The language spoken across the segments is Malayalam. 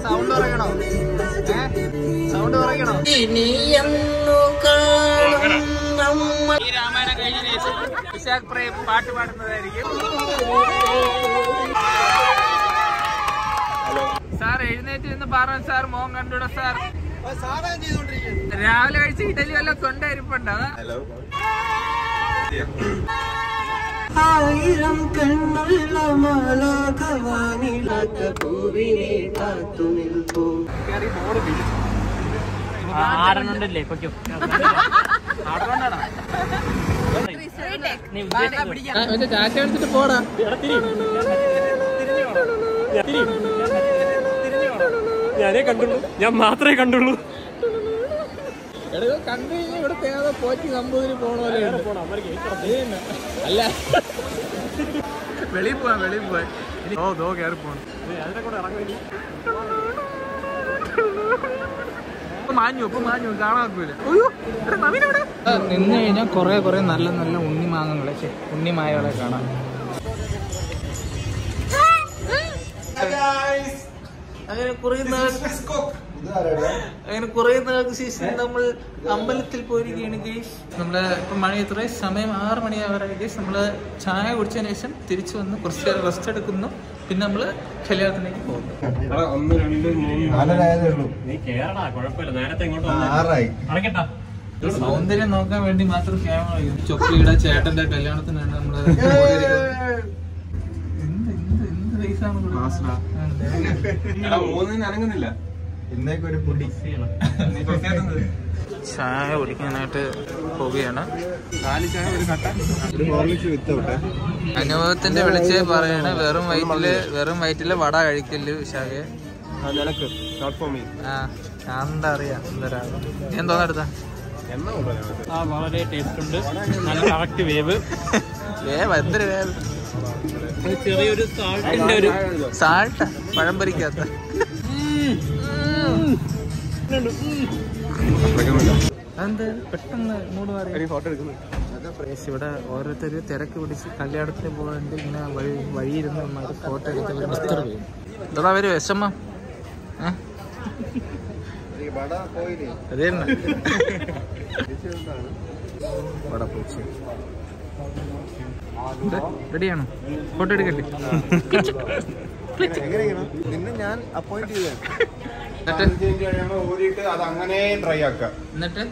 സൗണ്ട് കുറയ്ക്കണോ? സൗണ്ട് കുറയ്ക്കണോ? ഈ രാമായണം കഴിഞ്ഞ ശേഷം വിശാഖ് പ്രേം പാട്ട് പാടുന്നതായിരിക്കും. സാർ എഴുന്നേറ്റ് നിന്ന് പറഞ്ഞു സാർ മോൻ കണ്ടൂടാ സാർ. രാവിലെ കഴിച്ച ഇഡലി വല്ല തൊണ്ട ഇരിപ്പുണ്ടോ? ആയിരം കണ്ണുള്ള മാലാഖവാനിലാത്ത പൂവിനെ കാത്തു നിൽപ്പൂ. ആടണുണ്ടല്ലേ പൊയ്ക്കോ. ചാറ്റ എടുത്തിട്ട് പോടാ. ഞാനേ കണ്ടുള്ളൂ, ഞാൻ മാത്രമേ കണ്ടുള്ളൂ. കണ്ടു കഴിഞ്ഞാൽ ഇവിടെ തേങ്ങ പോറ്റി നമ്പൂതിരി പോണോലെ. അല്ല വെളിയിൽ പോവാൻ കയറി പോണം. മാഞ്ഞു കാണാക്കൂല. നിന്ന് കഴിഞ്ഞാൽ കുറെ നല്ല നല്ല ഉണ്ണിമാങ്ങളെ ഉണ്ണിമായകളെ കാണാം. അങ്ങനെ കുറെ നാൾക്ക് ശേഷം നമ്മൾ അമ്പലത്തിൽ പോയിരിക്കുകയാണ് ഗേഷ്. നമ്മള് ഇപ്പൊ മണി എത്ര സമയം 6 മണിയാവാറായി ഗേഷ്. നമ്മള് ചായ കുടിച്ചതിന് ശേഷം തിരിച്ചു വന്ന് കുറച്ച് നേരം റെസ്റ്റ് എടുക്കുന്നു. പിന്നെ നമ്മള് കല്യാണത്തിലേക്ക് പോകുന്നു. സൗന്ദര്യം നോക്കാൻ വേണ്ടി മാത്രം ക്യാമറ. ചൊപ്പിയുടെ ചേട്ടന്റെ കല്യാണത്തിനാണ് നമ്മള് അനങ്ങുന്നില്ല. ചായ കുടിക്കാനായിട്ട് പോവുകയാണ്. അനുഭവത്തിന്റെ വിളിച്ച് പറയണ വെറും വയറ്റില് വട കഴിക്കല് വിശാഖെ. എന്താ അറിയാം എന്തോരാകും. എന്തോ എടുത്ത വളരെ ടേസ്റ്റ് ഉണ്ട്. നല്ല കറക്റ്റ് വേവ്. എന്തൊരു വേവ്. ചെറിയൊരു സാൾട്ട് പഴം പൊരിക്കാത്ത. അതെന്ത് പെട്ടെന്ന് മൂട് മാറി. ഇവിടെ ഓരോരുത്തര് തിരക്ക് പിടിച്ച് കല്യാണത്തിന് പോകാണ്ട് ഇങ്ങനെ വഴിയിരുന്ന് ഫോട്ടോ എടുത്ത് എന്താ അവര് വിഷമം. അത് തന്നെ വടപ്പൂച്ചി റെഡിയാണോ? ഫോട്ടോ എടുക്കല്ലേ? ഞാൻ അപ്പോയിന്റ് ചെയ്തു. എന്നിട്ട്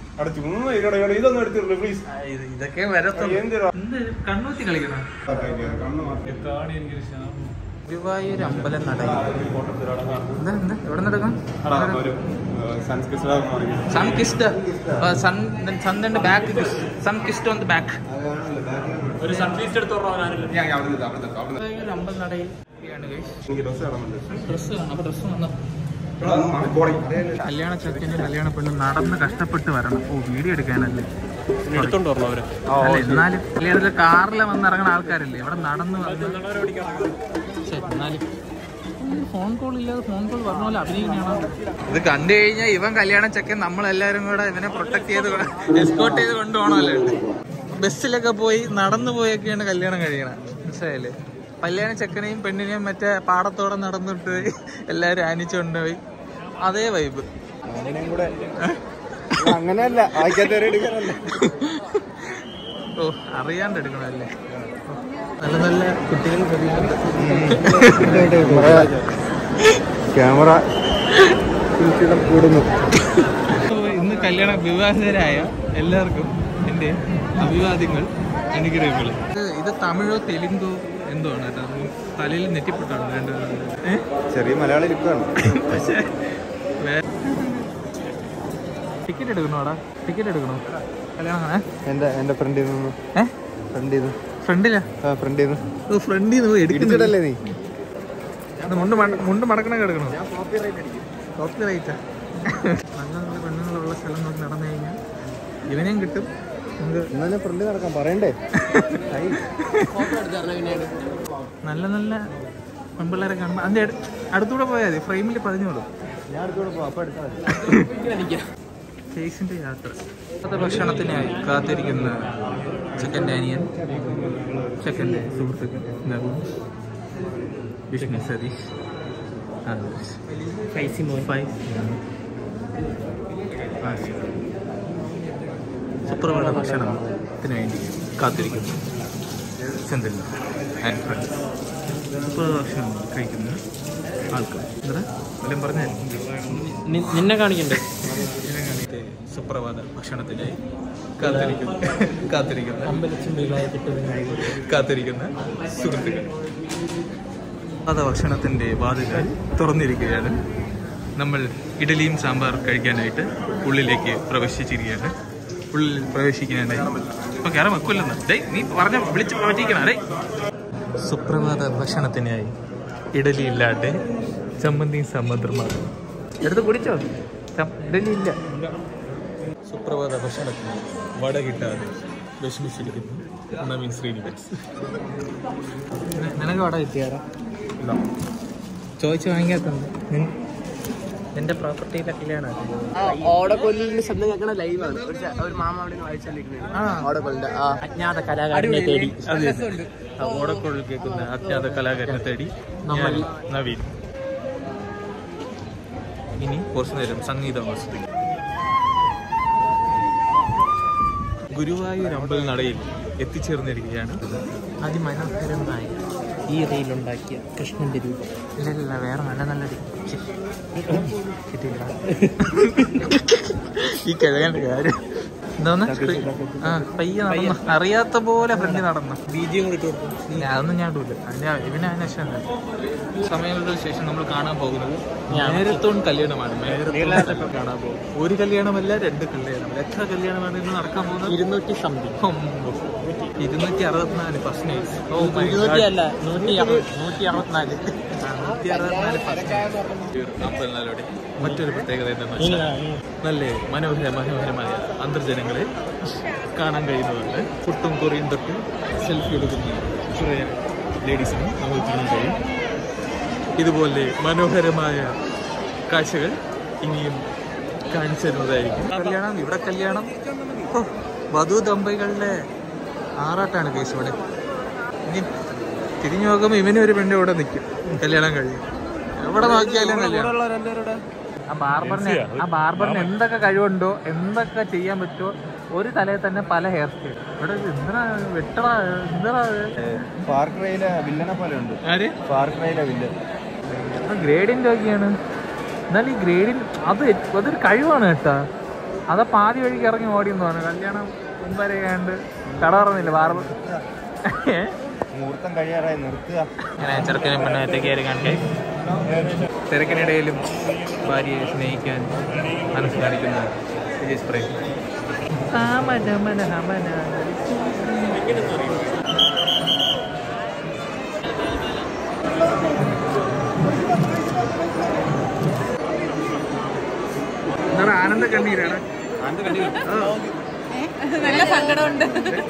ഇതൊക്കെ കണ്ണൂത്തി കളിക്കണം. ഗുരുവായൂർ അമ്പലം നടക്കും. എന്താ എവിടെ നടക്കാം? സൺകിസ്റ്റ് സൺന്റെ back Sunkist on the back. ഒരു സൺഫീസ്റ്റ് എടുത്ത് അമ്പലം നടയിൽ ഡ്രസ് വന്നു. കല്യാണ ചെക്കനും കല്യാണ പെണ്ണും നടന്ന് കഷ്ടപ്പെട്ട് വരണം. വീഡിയോ എടുക്കാനല്ലേ എടുത്തോണ്ട് വരണം അവര്. അല്ല എന്നാലും കല്യാണത്തില് കാറില് വന്നിറങ്ങുന്ന ആൾക്കാരല്ലേ ഇവിടെ നടന്ന് വരണം. എന്നാലും ഫോൺ കോൾ ഇല്ലാതെ ഫോൺ കോൾ പറഞ്ഞ പോലെ അഭിനയിക്കുകയാണ്. ഇത് കണ്ടു കഴിഞ്ഞാൽ ഇവൻ കല്യാണ ചെക്കൻ നമ്മളെല്ലാരും കൂടെ ഇവനെ പ്രൊട്ടക്ട് ചെയ്ത് എസ്കോർട്ട് ചെയ്ത് കൊണ്ടുപോകണമല്ലോ. ബസ്സിലൊക്കെ പോയി നടന്നു പോയൊക്കെയാണ് കല്യാണം കഴിയണം. മനസ്സിലായില്ലേ? കല്യാണ ചെക്കനെയും പെണ്ണിനെയും മറ്റേ പാടത്തോടെ നടന്നിട്ട് എല്ലാരും ആനിച്ചു കൊണ്ടുപോയി. അതേ വൈബ്. അങ്ങനെയല്ല, ഓ അറിയാണ്ട് എടുക്കണല്ലേ. നല്ല നല്ല കുട്ടികൾ ക്യാമറ കൂടുന്നു. ഇന്ന് വിവാഹിതരായ എല്ലാവർക്കും എൻ്റെ അഭിവാദ്യങ്ങൾ, അനുഗ്രഹങ്ങൾ. ഇത് തമിഴോ തെലുങ്കോ എന്തോ ആണ് കേട്ടോ. തലയിൽ നെറ്റിപ്പെട്ടാണ് രണ്ടുപേരും. ചെറിയ മലയാളി ലുക്കാണ്. പക്ഷേ ടിക്കറ്റ് എടുക്കണോടാ? ടിക്കറ്റ് എടുക്കണോ കല്യാണം? എന്റെ ഫ്രണ്ടിൽ നിന്ന് ഫ്രണ്ടിലാ? ഫ്രണ്ടിൽ നിന്ന് എടുക്കുന്നില്ലല്ലേ നീ? മുണ്ട് മടക്കണം കിടക്കണോ? കോപ്പി റൈറ്റാ. നല്ല നല്ല പെണ്ണുങ്ങളുള്ള സ്ഥലം നോക്കി നടന്നു കഴിഞ്ഞാൽ ഇവനെയും കിട്ടും. ഫ്രണ്ടിൽ നടക്കാൻ പറയണ്ടേ? നല്ല നല്ല പെൺപിള്ളേരെ കാണുമ്പോൾ അതിൻ്റെ അടുത്തൂടെ പോയാൽ മതി. ഫ്രെയിമിൽ പതിഞ്ഞോളൂ. ഞാൻ അടുത്തൂടെ പോവാം. അപ്പം എടുത്താൽ കേസിൻ്റെ യാത്ര. ഭക്ഷണത്തിനായി കാത്തിരിക്കുന്ന ചെക്കൻ്റെ അനിയൻ, ചെക്കൻ്റെ സുഹൃത്തുക്കൾ, വിഷ്ണു, സതീഷ്. സുപ്രഭാത ഭക്ഷണത്തിന് വേണ്ടി കാത്തിരിക്കുന്നു സെന്തിൽ ആൻഡ് ഫ്രണ്ട്സ്. സുപ്രഭാത ഭക്ഷണം കഴിക്കുന്ന ആൾക്കാർ എന്താ വല്ലതും പറഞ്ഞായിരിക്കും നിന്നെ കാണിക്കണ്ടേ? സുപ്രഭാത ഭക്ഷണത്തിനായി കാത്തിരിക്കുന്ന സുഹൃത്തുക്കൾ. സുപ്രഭാത ഭക്ഷണത്തിൻ്റെ വാതിലുകൾ തുറന്നിരിക്കുകയാണ്. നമ്മൾ ഇഡലിയും സാമ്പാർ കഴിക്കാനായിട്ട് ഉള്ളിലേക്ക് പ്രവേശിച്ചിരിക്കുകയാണ്. ഉള്ളിൽ പ്രവേശിക്കാനായി ഇപ്പൊ കയറാൻ വെക്കില്ലെന്ന് ഡേ നീ പറഞ്ഞ വിളിച്ച് പ്രവചിക്കണം. ഡേ സുപ്രഭാത ഭക്ഷണത്തിനായി ഇഡലി ഇല്ലാണ്ട് ചമ്മന്തിയും സമുദ്രമാണ് എടുത്ത് കുടിച്ചോ. ഇഡലി ഇല്ല. സുപ്രഭാത ഭക്ഷണത്തിന് വട കിട്ടാതെ വിഷമിച്ചിരിക്കുന്നു നവീൻ ശ്രീനിവാസ്. നിനക്ക് വട കിട്ടിയാറോ? ചോദിച്ചു വാങ്ങിക്കാത്തുണ്ട്. എന്റെ പ്രോപ്പർട്ടിയിലെ കല്യാണം ഓടക്കൊല്ലിന്റെ ശബ്ദം കേൾക്കണ ലൈവാണ്. ഒരു മാമ അവിടെ വായിച്ചാലിരിക്കുന്നത് അജ്ഞാത കലാകാരനെ തേടി. ഓടക്കൊള്ളിൽ കേൾക്കുന്ന അജ്ഞാത കലാകാരനെ തേടി നമ്മൾ നവീൻ. ഇനി കുറച്ചു നേരം സംഗീതം ആസ്വദിക്കും. ഗുരുവായൂർ അമ്പൽ നടയിൽ എത്തിച്ചേർന്നിരിക്കുകയാണ്. അതിമനോഹരമായ ഈ റീലുണ്ടാക്കിയ കൃഷ്ണന്റെ രൂപം. ഇല്ല വേറെ നല്ല കിട്ടിയില്ല. ഈ കിഴങ്ങന്റെ കാര്യം എന്താന്ന് പയ്യെ നടന്നു അറിയാത്ത പോലെ ഫ്രണ്ട് നടന്നു. അതൊന്നും ഞാൻ ഇടൂല. ഇവന് അതിനശം സമയങ്ങൾക്ക് ശേഷം നമ്മൾ കാണാൻ പോകുന്നത് മാരത്തോൺ കല്യാണമാണ്. മാരത്തോൺ കാണാൻ പോകും. ഒരു കല്യാണമല്ല, 2 കല്യാണമല്ല. എത്ര കല്യാണമാണ് ഇന്ന് നടക്കാൻ പോകുന്നത്? 264 ഫസ്റ്റ് നൈറ്റ്സ്. 164 അമ്പലനാടോടെ മറ്റൊരു പ്രത്യേകത എന്താണെന്ന് വെച്ചാൽ നല്ല മനോഹരമായ അന്തർജനങ്ങളെ കാണാൻ കഴിയുന്നതുകൊണ്ട് പുട്ടും കൊറിയും തൊട്ട് സെൽഫി എടുക്കുന്ന കുറേ ലേഡീസിനും നമുക്ക് കാണാൻ കഴിയും. ഇതുപോലെ മനോഹരമായ കാഴ്ചകൾ ഇനിയും കാണിച്ചു തരുന്നതായിരിക്കും. ഇവിടെ കല്യാണം വധു ദമ്പതികളുടെ ആറാട്ടാണ് കേസ് ഇവിടെ. ഇനി തിരിഞ്ഞു നോക്കുമ്പോൾ ഇവനും ഒരു പെണ്ണ് ഇവിടെ നിൽക്കും. കല്യാണം കഴിയും. എവിടെ നോക്കിയാലും കല്യാണം. ആ ബാർബറിന് എന്തൊക്കെ കഴിവുണ്ടോ, എന്തൊക്കെ ചെയ്യാൻ പറ്റുമോ, ഒരു തലയിൽ തന്നെ പല ഹെയർ സ്റ്റൈൽ. ഇവിടെ എന്തിനാ വെട്ടണ വില്ലനെ പോലെ ഉണ്ട്. ഗ്രേഡിൻ്റെ ഒക്കെയാണ്. എന്നാലും ഈ ഗ്രേഡിൻ അതൊരു കഴിവാണ് കേട്ടാ. അത് പാതി വഴിക്ക് ഇറങ്ങി ഓടിയെന്ന് പറഞ്ഞു. കല്യാണം മുൻപരെ കണ്ട് കട പറഞ്ഞില്ല ബാർബർ. മുഹൂർത്തം കഴിയാറായി നിർത്തുക. അങ്ങനെ ചെറുക്കനും പെണ്ണത്തേക്ക് കണ്ടേ തിരക്കിനിടയിലും ഭാര്യയെ സ്നേഹിക്കാൻ മനസ്സ് കാണിക്കുന്ന വിജയ് പ്രേം. എന്താണ് ആനന്ദ കണ്ണീരാണ്? നല്ല സങ്കടമുണ്ട്.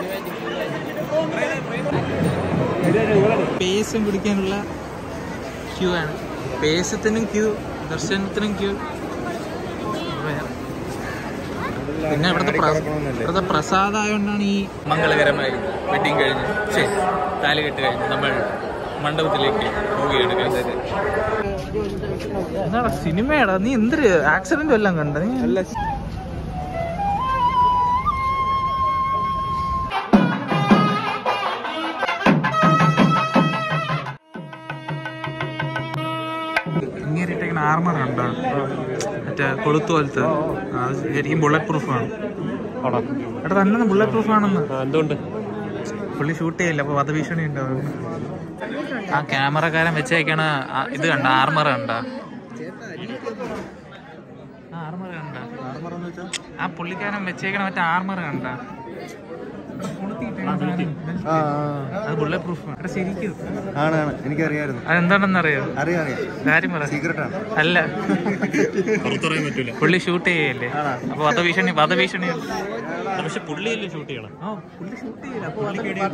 പേസും പിടിക്കാനുള്ള ക്യൂ ആണ്. പേസത്തിനും ക്യൂ, ദർശനത്തിനും ക്യൂ. പിന്നെ ഇവിടുത്തെ പ്രസാദമായോണ്ടാണ് ഈ മംഗളകരമായി വെഡിങ് കഴിഞ്ഞ് താലികെട്ട് കഴിഞ്ഞ് നമ്മൾ മണ്ഡപത്തിലേക്ക് പോവുകയാണ്. എന്നാടാ സിനിമയാടാ? നീ എന്തൊരു ആക്സിഡന്റ് എല്ലാം കണ്ട? നീ അല്ല ഇങ്ങേറിട്ടേക്കുന്ന ആർമർ കണ്ടോ? മറ്റേ കൊളുത്ത് പോലത്തെ. ശരിക്കും ബുള്ളറ്റ് പ്രൂഫാണ്. എടാ തന്നെ ബുള്ളറ്റ് പ്രൂഫാണെന്ന്. എന്തുകൊണ്ട്? പുള്ളി ഷൂട്ട് ചെയ്യില്ല, അപ്പൊ വധഭീഷണി ഉണ്ടാവും. ആ ക്യാമറക്കാരൻ വെച്ചേക്കണ ഇത് കണ്ട ആർമർ കണ്ട? ആർമർ കണ്ട? ആ പുള്ളിക്കാരൻ വെച്ചേക്കണ മറ്റേ ആർമർ കണ്ട? അത് ബുള്ളറ്റ് പ്രൂഫ് ശരിക്കും ആണ്. എനിക്കറിയായിരുന്നു. അതെന്താണെന്ന് അറിയോ? കാര്യം പറ. അല്ല, പുള്ളി ഷൂട്ട് ചെയ്യല്ലേ, അപ്പൊ വധഭീഷണി. പക്ഷെ പുള്ളിയല്ലേ ഷൂട്ട് ചെയ്യണം. പുള്ളി ഷൂട്ട് ചെയ്യില്ല, അപ്പൊ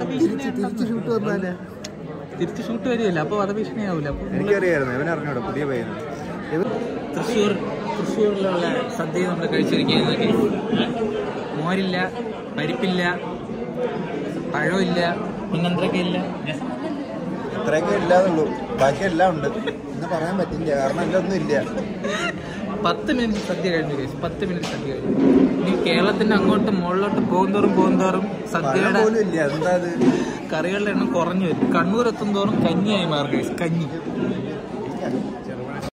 തിരിച്ച് ഷൂട്ട് വരികയല്ല, അപ്പൊ വധഭീഷണി ആവൂല. എനിക്കറിയായിരുന്നു. പുതിയ പയ്യൻ. തൃശ്ശൂരിലുള്ള സദ്യ നമ്മൾ കഴിച്ചിരിക്കുന്നത് മോരില്ല, പരിപ്പില്ല, പഴമില്ല, പിന്നെന്തൊക്കെ ഇല്ല. ഇത്രയൊക്കെ ഇല്ലാതുള്ളൂ, ബാക്കി എല്ലാം ഉണ്ട് എന്ന് പറയാൻ പറ്റില്ല, കാരണം എല്ലാം ഒന്നും ഇല്ല. 10 മിനിറ്റ് സദ്യ കഴിഞ്ഞു ഗൈസ്, 10 മിനിറ്റ് സദ്യ കഴിഞ്ഞു. ഇനി കേരളത്തിന്റെ അങ്ങോട്ട് മുകളിലോട്ട് പോകുന്തോറും സദ്യയുടെ പോലും ഇല്ല. എന്താ അത്, കറികളുടെ എണ്ണം കുറഞ്ഞു വരും. കണ്ണൂർ എത്തും തോറും കഞ്ഞിയായി മാറും ഗൈസ്, കഞ്ഞി.